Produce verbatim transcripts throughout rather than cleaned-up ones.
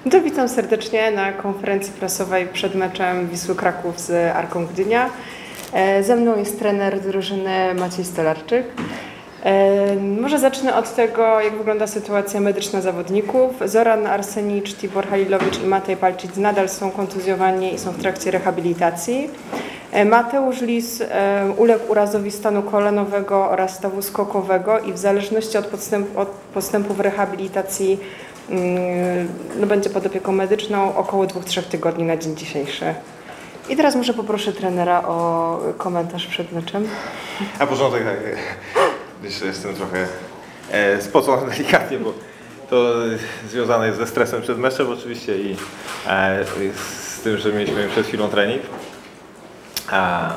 To witam serdecznie na konferencji prasowej przed meczem Wisły Kraków z Arką Gdynia. Ze mną jest trener drużyny Maciej Stolarczyk. Może zacznę od tego, jak wygląda sytuacja medyczna zawodników. Zoran Arsenicz, Tibor Halilowicz i Matej Palcic nadal są kontuzjowani i są w trakcie rehabilitacji. Mateusz Lis uległ urazowi stanu kolanowego oraz stawu skokowego i w zależności od postępu, od postępu w rehabilitacji no, będzie pod opieką medyczną około dwóch do trzech tygodni na dzień dzisiejszy. I teraz może poproszę trenera o komentarz przed meczem. A porządek, tak. Jeszcze jestem trochę e, spocony delikatnie, bo to związane jest ze stresem przed meczem oczywiście i e, z tym, że mieliśmy przed chwilą trening. A,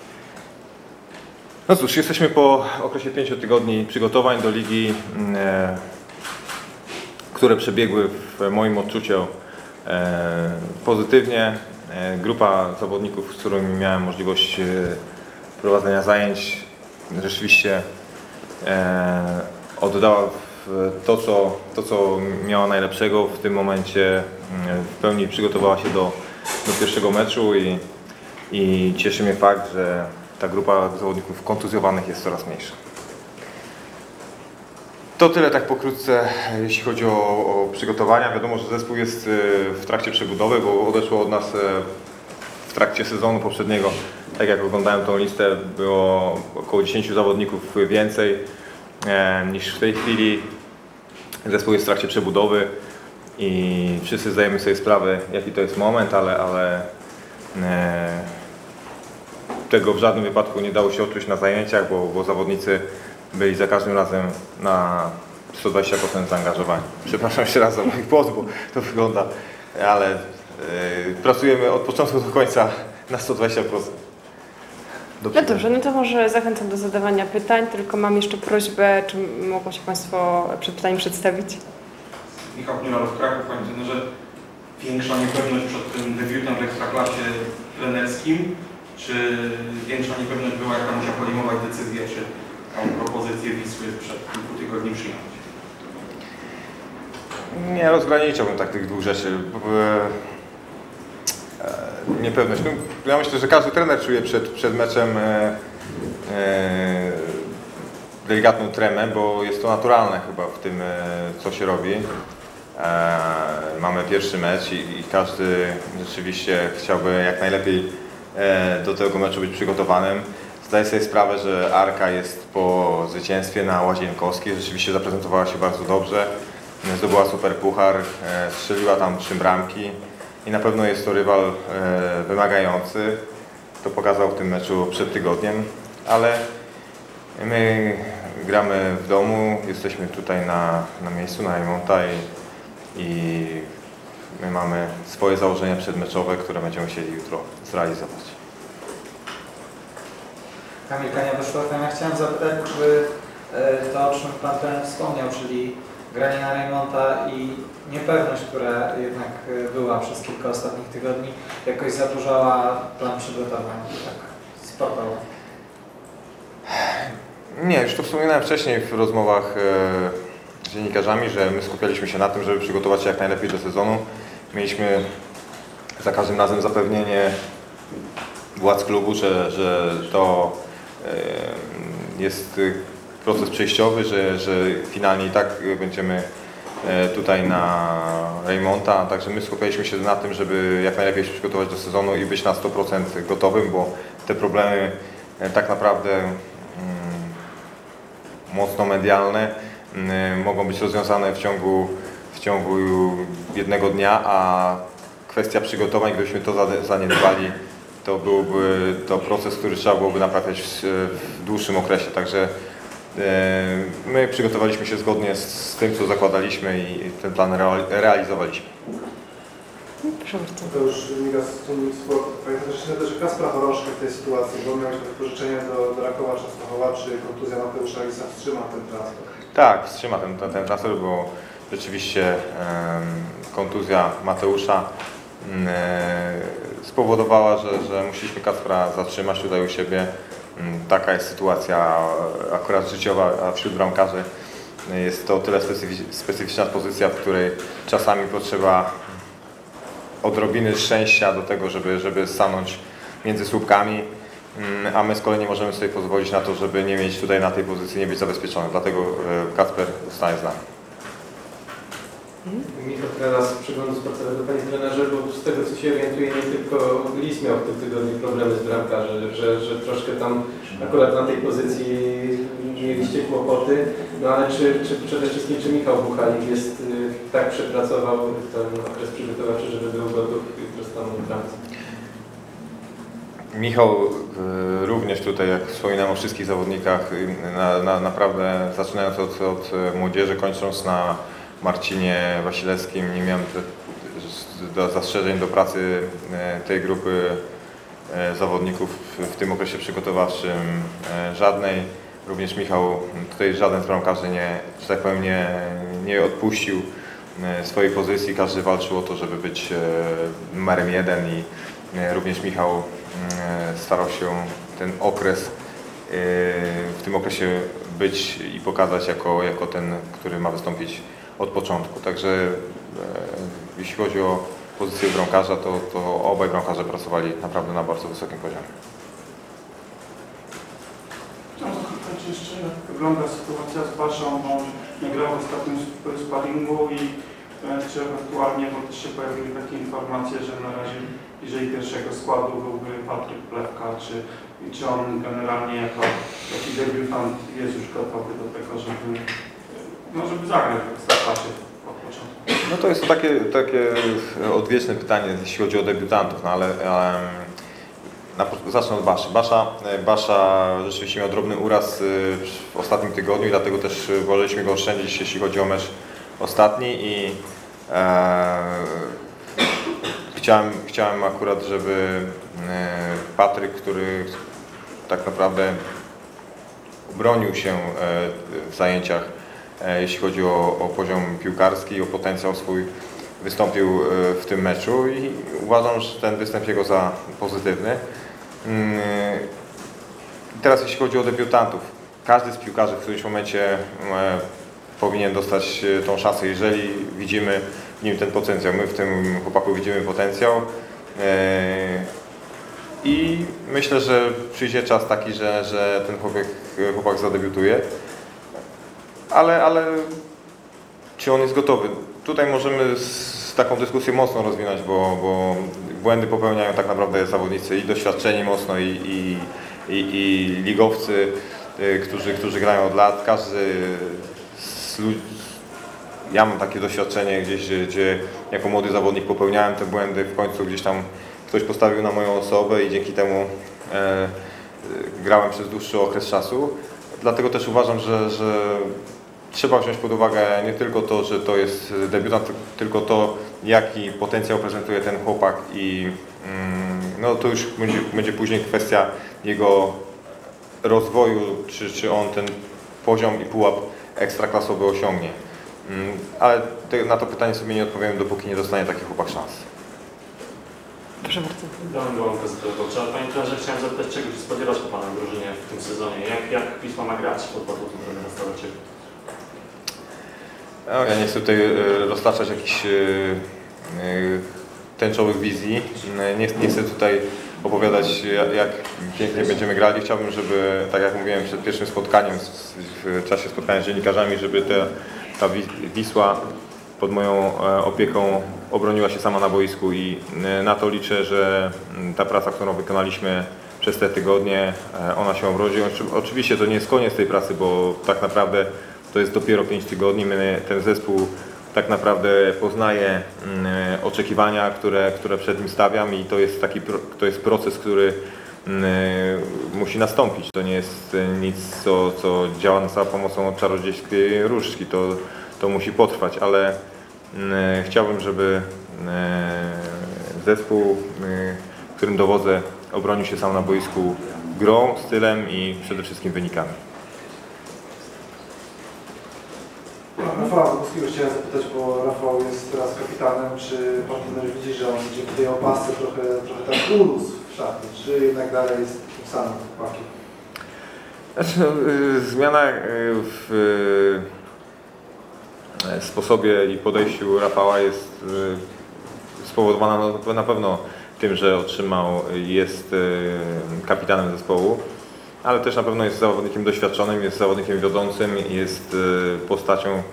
no cóż, jesteśmy po okresie pięciu tygodni przygotowań do ligi, e, które przebiegły w moim odczuciu e, pozytywnie. E, grupa zawodników, z którymi miałem możliwość e, prowadzenia zajęć, rzeczywiście e, oddała to co, to, co miała najlepszego w tym momencie. W pełni przygotowała się do, do pierwszego meczu i, i cieszy mnie fakt, że ta grupa zawodników kontuzjowanych jest coraz mniejsza. To tyle tak pokrótce, jeśli chodzi o, o przygotowania. Wiadomo, że zespół jest w trakcie przebudowy, bo odeszło od nas w trakcie sezonu poprzedniego. Tak jak oglądałem tą listę, było około dziesięciu zawodników więcej e, niż w tej chwili. Zespół jest w trakcie przebudowy i wszyscy zdajemy sobie sprawę, jaki to jest moment, ale, ale e, tego w żadnym wypadku nie dało się odczuć na zajęciach, bo, bo zawodnicy byli za każdym razem na sto dwadzieścia procent zaangażowani. Przepraszam jeszcze raz za mój głos, bo to wygląda, ale e, pracujemy od początku do końca na sto dwadzieścia procent. No dobrze, no to może zachęcam do zadawania pytań, tylko mam jeszcze prośbę, czy mogą się Państwo przed pytaniem przedstawić? Michał Knilarów, Kraków. Panie trenerze, większa niepewność przed tym debiutem w Ekstraklasie trenerskim, czy większa niepewność była, jaka musiała podejmować decyzję, czy tą propozycję Wisły przed kilku tygodni przyjąć? Nie rozgraniczałbym tak tych dwóch rzeczy. Niepewność. No, ja myślę, że każdy trener czuje przed, przed meczem e, e, delikatną tremę, bo jest to naturalne chyba w tym, e, co się robi. E, mamy pierwszy mecz i, i każdy rzeczywiście chciałby jak najlepiej e, do tego meczu być przygotowanym. Zdaję sobie sprawę, że Arka jest po zwycięstwie na Łazienkowskiej. Rzeczywiście zaprezentowała się bardzo dobrze. Zdobyła super puchar, e, strzeliła tam trzy bramki. I na pewno jest to rywal e, wymagający. To pokazał w tym meczu przed tygodniem, ale my gramy w domu, jesteśmy tutaj na, na miejscu, na Rejmonta i, i my mamy swoje założenia przedmeczowe, które będziemy chcieli jutro zrealizować. Kamil Kania, Weszławem. Ja chciałem zapytać, czy to, o czym Pan trener wspomniał, czyli granie na Rejmonta i niepewność, która jednak była przez kilka ostatnich tygodni, jakoś zadłużała plan przygotowań, tak sportowo? Nie, już to wspominałem wcześniej w rozmowach e, z dziennikarzami, że my skupialiśmy się na tym, żeby przygotować się jak najlepiej do sezonu. Mieliśmy za każdym razem zapewnienie władz klubu, że, że to e, jest proces przejściowy, że, że finalnie i tak będziemy tutaj na Rejmonta, także my skupialiśmy się na tym, żeby jak najlepiej się przygotować do sezonu i być na sto procent gotowym, bo te problemy tak naprawdę mm, mocno medialne mm, mogą być rozwiązane w ciągu, w ciągu jednego dnia, a kwestia przygotowań, gdybyśmy to zaniedbali, to byłby to proces, który trzeba byłoby naprawiać w, w dłuższym okresie, także my przygotowaliśmy się zgodnie z tym, co zakładaliśmy i ten plan realizowaliśmy. Proszę bardzo. To już wynika z Tunnik Sport. Pamiętam też, że Kacpra Choroszka w tej sytuacji, bo miałeś wypożyczenie do, do Rakowa Częstochowa, czy kontuzja Mateusza Lisa wstrzyma ten transfer? Tak, wstrzyma ten, ten, ten transfer, bo rzeczywiście um, kontuzja Mateusza um, spowodowała, że, że musieliśmy Kacpra zatrzymać tutaj u siebie. Taka jest sytuacja akurat życiowa, a wśród bramkarzy jest to tyle specyficzna pozycja, w której czasami potrzeba odrobiny szczęścia do tego, żeby, żeby stanąć między słupkami, a my z kolei nie możemy sobie pozwolić na to, żeby nie mieć tutaj na tej pozycji, nie być zabezpieczony. Dlatego Kacper zostaje z nami. Michał, teraz przeglądu sportowego, panie trenerze, bo z tego co się orientuję, nie tylko Lis miał w tym tygodniu problemy z bramkarzem, że, że troszkę tam akurat na tej pozycji mieliście kłopoty, no ale czy, czy przede wszystkim czy Michał Buchalik jest tak przepracował ten okres przygotowawczy, żeby był gotów jutro stanąć w bramce? Michał również tutaj, jak wspominam o wszystkich zawodnikach, na, na, naprawdę zaczynając od, od młodzieży, kończąc na Marcinie Wasilewskim, nie miałem do zastrzeżeń do pracy tej grupy zawodników w tym okresie przygotowawczym żadnej. Również Michał, tutaj żaden z bramkarzy nie, że tak powiem, nie, nie odpuścił swojej pozycji. Każdy walczył o to, żeby być numerem jeden i również Michał starał się ten okres, w tym okresie być i pokazać jako, jako ten, który ma wystąpić od początku. Także e, jeśli chodzi o pozycję bramkarza, to, to obaj bramkarze pracowali naprawdę na bardzo wysokim poziomie. Chciałem zapytać jeszcze, jak wygląda sytuacja z Baszą, bo nie grał w ostatnim sparingu i e, czy ewentualnie, bo też się pojawiły takie informacje, że na razie jeżeli pierwszego składu byłby Patryk Plewka, czy, czy on generalnie jako taki debiutant jest już gotowy do tego, żeby No, żeby zagrać w Ekstraklasie od początku. No to jest to takie, takie odwieczne pytanie, jeśli chodzi o debiutantów, no ale, ale na, zacznę od Baszy. Basza, Basza rzeczywiście miał drobny uraz w ostatnim tygodniu i dlatego też woleliśmy go oszczędzić, jeśli chodzi o mecz ostatni i e, chciałem, chciałem akurat, żeby Patryk, który tak naprawdę bronił się w zajęciach, jeśli chodzi o, o poziom piłkarski, o potencjał swój, wystąpił w tym meczu i uważam, że ten występ jego za pozytywny. I teraz jeśli chodzi o debiutantów, każdy z piłkarzy w którymś momencie powinien dostać tą szansę, jeżeli widzimy w nim ten potencjał. My w tym chłopaku widzimy potencjał i myślę, że przyjdzie czas taki, że, że ten chłopak, chłopak zadebiutuje. Ale, ale czy on jest gotowy? Tutaj możemy z taką dyskusję mocno rozwinąć, bo, bo błędy popełniają tak naprawdę zawodnicy i doświadczeni mocno i, i, i, i ligowcy, którzy, którzy grają od lat. Każdy z ludzi, ja mam takie doświadczenie gdzieś, gdzie, gdzie jako młody zawodnik popełniałem te błędy, w końcu gdzieś tam ktoś postawił na moją osobę i dzięki temu e, grałem przez dłuższy okres czasu. Dlatego też uważam, że, że trzeba wziąć pod uwagę nie tylko to, że to jest debiutant, tylko to, jaki potencjał prezentuje ten chłopak i no, to już będzie, będzie później kwestia jego rozwoju, czy, czy on ten poziom i pułap ekstraklasowy osiągnie. Ale te, na to pytanie sobie nie odpowiem, dopóki nie dostanie taki chłopak szans. Proszę bardzo. Dałem byłam gazetową. Panie trenerze, chciałem zapytać, czego się spodziewać po Pana drużynie w tym sezonie? Jak, jak Wisła ma grać pod batutem trenera Staweczego? No, ja nie chcę tutaj roztaczać jakichś tęczowych wizji. Nie, nie chcę tutaj opowiadać, jak pięknie będziemy grali. Chciałbym, żeby, tak jak mówiłem przed pierwszym spotkaniem, w czasie spotkania z dziennikarzami, żeby te, ta Wisła pod moją opieką obroniła się sama na boisku i na to liczę, że ta praca, którą wykonaliśmy przez te tygodnie, ona się obrodzi. Oczywiście to nie jest koniec tej pracy, bo tak naprawdę to jest dopiero pięć tygodni. My, ten zespół tak naprawdę poznaje oczekiwania, które, które przed nim stawiam i to jest taki to jest proces, który musi nastąpić. To nie jest nic, co, co działa za pomocą czarodziejskiej różdżki. To, to musi potrwać, ale chciałbym, żeby zespół, którym dowodzę, obronił się sam na boisku grą, stylem i przede wszystkim wynikami. Rafała Zabuskiego chciałem zapytać, bo Rafał jest teraz kapitanem. Czy pan trener widzi, że on dzięki tej opasce trochę, trochę tak urósł w szatni, czy jednak dalej jest tym samym chłopakiem? Znaczy, no, zmiana w sposobie i podejściu Rafała jest spowodowana na pewno tym, że otrzymał, jest kapitanem zespołu, ale też na pewno jest zawodnikiem doświadczonym, jest zawodnikiem wiodącym, jest postacią,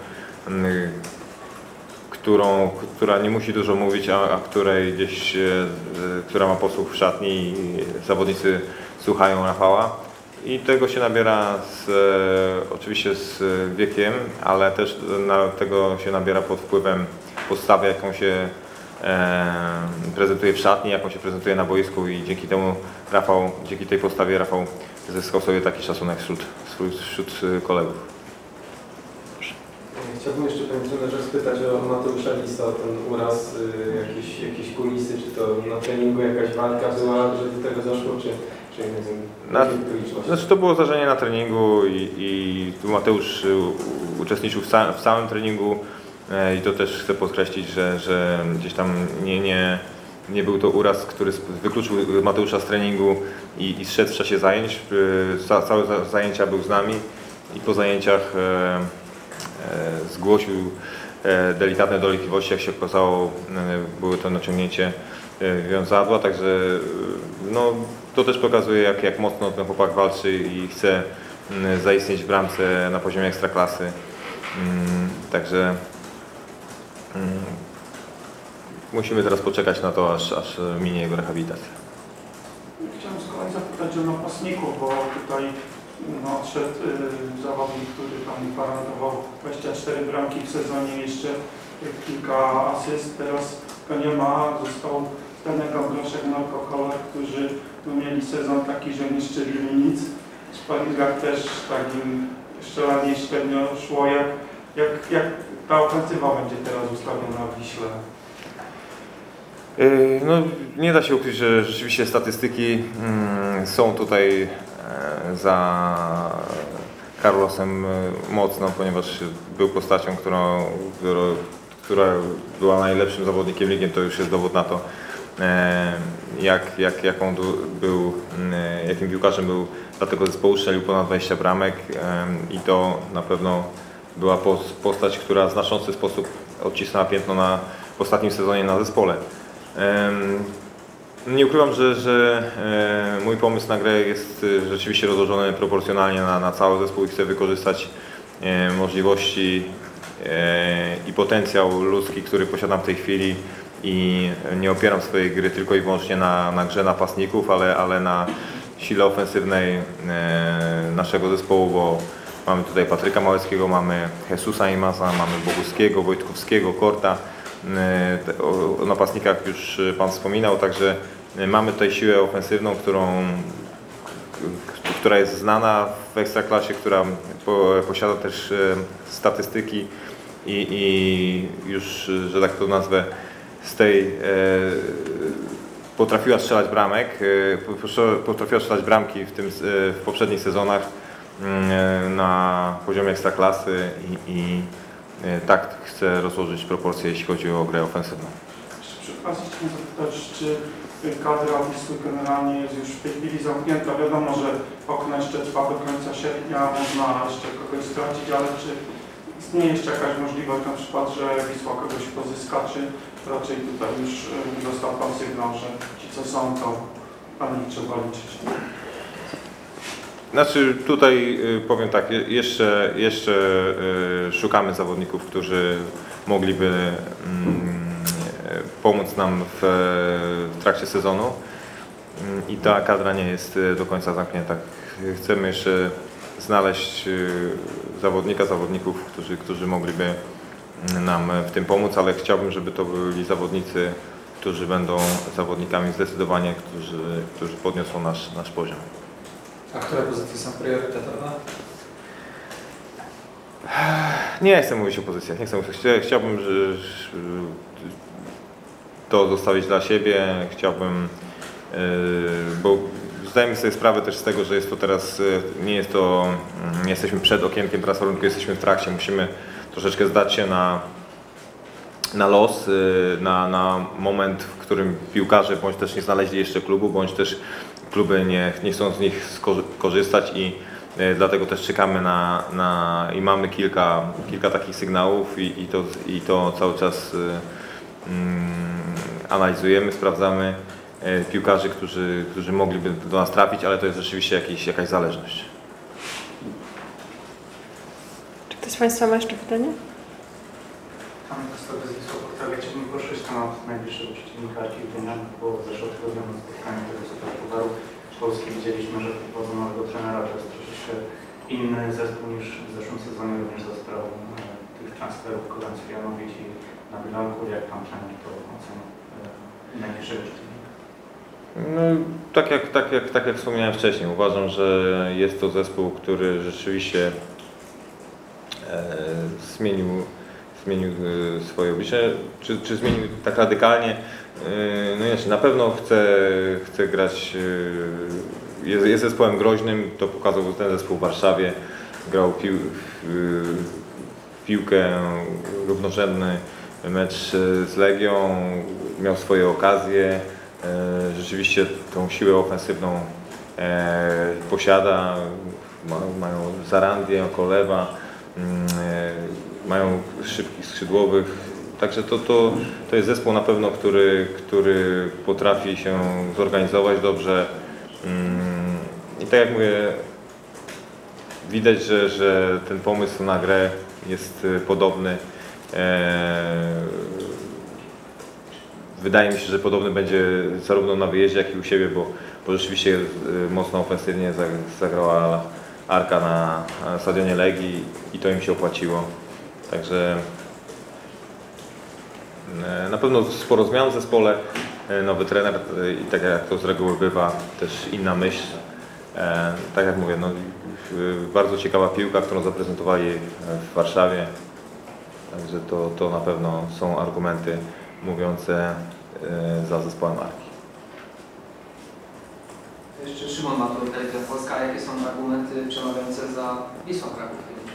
którą, która nie musi dużo mówić, a, a której gdzieś, która ma posłuch w szatni i zawodnicy słuchają Rafała. I tego się nabiera z, oczywiście z wiekiem, ale też na, tego się nabiera pod wpływem postawy, jaką się e, prezentuje w szatni, jaką się prezentuje na boisku i dzięki temu Rafał, dzięki tej postawie Rafał zyskał sobie taki szacunek wśród, wśród kolegów. Chciałbym jeszcze Panie Trenerze spytać o Mateusza Lisa, o ten uraz, jakieś, jakieś kulisy, czy to na treningu jakaś walka była, że do tego doszło, czy, czy nie wiem, na, znaczy to było zdarzenie na treningu i, i tu Mateusz uczestniczył w, ca, w całym treningu i to też chcę podkreślić, że, że gdzieś tam nie, nie, nie był to uraz, który wykluczył Mateusza z treningu i, i zszedł w czasie zajęć. Całe zajęcia był z nami i po zajęciach zgłosił delikatne dolegliwości, jak się okazało, było to naciągnięcie wiązadła, także no, to też pokazuje, jak, jak mocno ten chłopak walczy i chce zaistnieć w bramce na poziomie ekstraklasy. Także musimy teraz poczekać na to, aż, aż minie jego rehabilitacja. Chciałem z kolei zapytać o napastników, bo tutaj no, odszedł y, zawodnik, który tam gwarantował dwadzieścia cztery bramki w sezonie, jeszcze kilka asyst. Teraz go nie ma, został Stenek, Groszek, Marko Kolar, którzy no, mieli sezon taki, że nie szczelili nic. W sparingach też takim strzelanie średnio szło. Jak, jak, jak ta ofensywa będzie teraz ustawiona w Wiśle? No, nie da się ukryć, że rzeczywiście statystyki mm, są tutaj za Carlosem mocno, ponieważ był postacią, którą, która była najlepszym zawodnikiem ligi, to już jest dowód na to, jak, jak, jaką był, jakim piłkarzem był dla tego zespołu, strzelił ponad dwadzieścia bramek i to na pewno była postać, która w znaczący sposób odcisnęła piętno na, w ostatnim sezonie na zespole. Nie ukrywam, że, że e, mój pomysł na grę jest e, rzeczywiście rozłożony proporcjonalnie na, na cały zespół i chcę wykorzystać e, możliwości e, i potencjał ludzki, który posiadam w tej chwili i nie opieram swojej gry tylko i wyłącznie na, na grze napastników, ale, ale na sile ofensywnej e, naszego zespołu, bo mamy tutaj Patryka Małeckiego, mamy Jesusa Imasa, mamy Boguskiego, Wojtkowskiego, Korta. O napastnikach już Pan wspominał, także mamy tutaj siłę ofensywną, którą, która jest znana w Ekstraklasie, która posiada też statystyki i, i już, że tak to nazwę, z tej potrafiła strzelać bramek, potrafiła strzelać bramki w, tym, w poprzednich sezonach na poziomie Ekstraklasy i, i tak chcę rozłożyć proporcje, jeśli chodzi o grę ofensywną. Przy okazji chciałem zapytać, czy kadra Wisły generalnie jest już w tej chwili zamknięta? Wiadomo, że okno jeszcze trwa do końca sierpnia, można jeszcze kogoś stracić, ale czy istnieje jeszcze jakaś możliwość na przykład, że Wisła kogoś pozyska, czy raczej tutaj już dostał Pan sygnał, że ci co są, to na nich trzeba liczyć? Znaczy tutaj powiem tak, jeszcze, jeszcze szukamy zawodników, którzy mogliby pomóc nam w, w trakcie sezonu i ta kadra nie jest do końca zamknięta. Chcemy jeszcze znaleźć zawodnika, zawodników, którzy, którzy mogliby nam w tym pomóc, ale chciałbym, żeby to byli zawodnicy, którzy będą zawodnikami zdecydowanie, którzy, którzy podniosą nasz, nasz poziom. A które pozycje są priorytetowe? Nie chcę mówić o pozycjach, nie chcę mówić. Chciałbym że, że to zostawić dla siebie, chciałbym, bo zdajemy sobie sprawę też z tego, że jest to teraz, nie jest to, nie jesteśmy przed okienkiem transferowym, tylko jesteśmy w trakcie, musimy troszeczkę zdać się na, na los, na, na moment, w którym piłkarze bądź też nie znaleźli jeszcze klubu, bądź też kluby nie, nie chcą z nich korzystać i dlatego też czekamy na, na i mamy kilka, kilka takich sygnałów i, i, to, i to cały czas mm, analizujemy, sprawdzamy piłkarzy, którzy, którzy mogliby do nas trafić, ale to jest rzeczywiście jakiś, jakaś zależność. Czy ktoś z Państwa ma jeszcze pytanie? Pan Kostowy z Wisłoportalu. Chciałbym poruszyć temat najbliższego przeciwnika Arki Gdynia, bo zeszłotygodniowym spotkaniu tego Superpucharu Polski widzieliśmy, że powodzą nowego trenera to jest troszeczkę inny zespół niż w zeszłym sezonie, również za sprawą tych transferów Kolancji-Janowicz i Nabilanku. Jak Pan trener to ocenia najbliższego przeciwnika? No, tak, jak, tak, jak, tak jak wspomniałem wcześniej, uważam, że jest to zespół, który rzeczywiście e, zmienił zmienił swoje oblicze, czy, czy zmienił tak radykalnie, no jeszcze na pewno chce, chce grać, jest, jest zespołem groźnym, to pokazał ten zespół w Warszawie, grał pił, piłkę, równorzędny mecz z Legią, miał swoje okazje, rzeczywiście tą siłę ofensywną posiada, mają Zarandię, Kolewa, mają szybkich skrzydłowych, także to, to, to jest zespół na pewno, który, który potrafi się zorganizować dobrze i tak jak mówię, widać, że, że ten pomysł na grę jest podobny. Wydaje mi się, że podobny będzie zarówno na wyjeździe, jak i u siebie, bo, bo rzeczywiście mocno ofensywnie zagrała Arka na stadionie Legii i to im się opłaciło. Także na pewno sporo zmian w zespole, nowy trener i tak jak to z reguły bywa, też inna myśl. Tak jak mówię, no, bardzo ciekawa piłka, którą zaprezentowali w Warszawie. Także to, to na pewno są argumenty mówiące za zespołem Arki. Jeszcze Szymon Matur, Telewizja Polska. A jakie są argumenty przemawiające za Wisłą Kraków?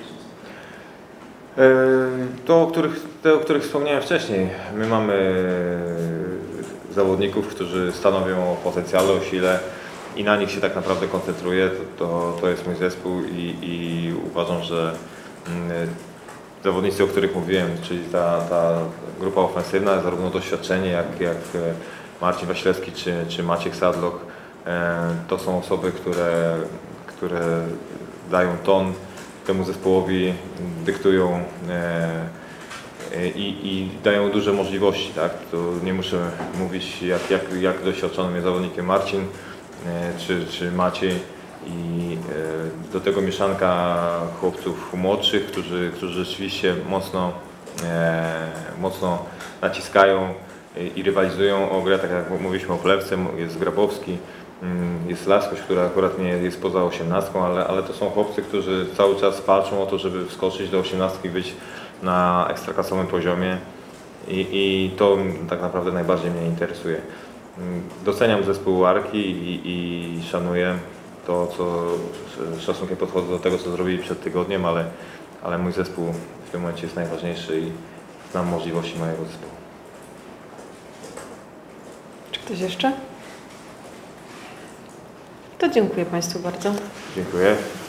To, o których, te, o których wspomniałem wcześniej. My mamy zawodników, którzy stanowią o potencjale, o sile i na nich się tak naprawdę koncentruję. To, to, to jest mój zespół i, i uważam, że zawodnicy, o których mówiłem, czyli ta, ta grupa ofensywna, zarówno doświadczenie jak, jak Marcin Wasilewski czy, czy Maciek Sadloch, to są osoby, które, które dają ton temu zespołowi, dyktują i, i dają duże możliwości. Tak? To nie muszę mówić, jak, jak, jak doświadczonym jest zawodnikiem Marcin czy, czy Maciej i do tego mieszanka chłopców młodszych, którzy, którzy rzeczywiście mocno, mocno naciskają i rywalizują o grę, tak jak mówiliśmy o Plewce, jest Grabowski, jest Laskoś, która akurat nie jest poza osiemnastką, ale, ale to są chłopcy, którzy cały czas walczą o to, żeby wskoczyć do osiemnastki, być na ekstraklasowym poziomie i, i to tak naprawdę najbardziej mnie interesuje. Doceniam zespół Arki i, i szanuję to, co z szacunkiem podchodzę do tego, co zrobili przed tygodniem, ale, ale mój zespół w tym momencie jest najważniejszy i znam możliwości mojego zespołu. Czy ktoś jeszcze? To dziękuję Państwu bardzo. Dziękuję.